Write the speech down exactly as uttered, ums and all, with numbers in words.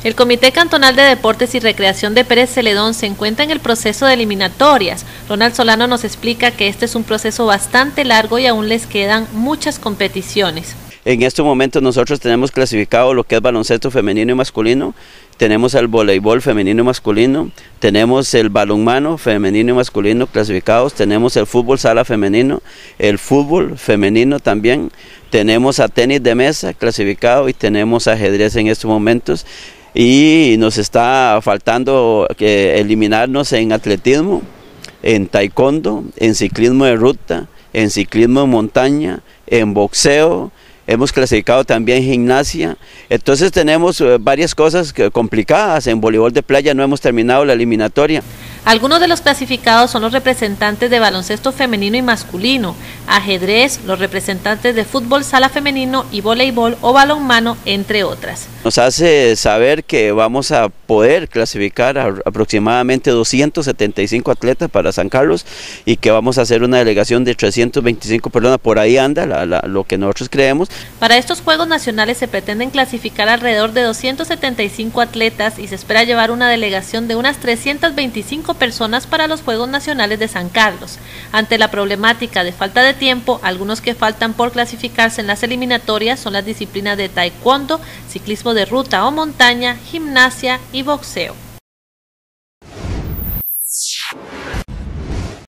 El Comité Cantonal de Deportes y Recreación de Pérez Celedón se encuentra en el proceso de eliminatorias. Ronald Solano nos explica que este es un proceso bastante largo y aún les quedan muchas competiciones. En estos momentos nosotros tenemos clasificado lo que es baloncesto femenino y masculino, tenemos el voleibol femenino y masculino, tenemos el balonmano femenino y masculino clasificados, tenemos el fútbol sala femenino, el fútbol femenino también, tenemos a tenis de mesa clasificado y tenemos ajedrez en estos momentos. Y nos está faltando que eliminarnos en atletismo, en taekwondo, en ciclismo de ruta, en ciclismo de montaña, en boxeo. Hemos clasificado también gimnasia, entonces tenemos varias cosas complicadas. En voleibol de playa no hemos terminado la eliminatoria. Algunos de los clasificados son los representantes de baloncesto femenino y masculino, ajedrez, los representantes de fútbol sala femenino y voleibol o balonmano, entre otras. Nos hace saber que vamos a poder clasificar a aproximadamente doscientos setenta y cinco atletas para San Carlos y que vamos a hacer una delegación de trescientas veinticinco personas, por ahí anda la, la, lo que nosotros creemos. Para estos Juegos Nacionales se pretenden clasificar alrededor de doscientos setenta y cinco atletas y se espera llevar una delegación de unas trescientas veinticinco personas para los Juegos Nacionales de San Carlos. Ante la problemática de falta de tiempo, algunos que faltan por clasificarse en las eliminatorias son las disciplinas de taekwondo, ciclismo de ruta o montaña, gimnasia y boxeo.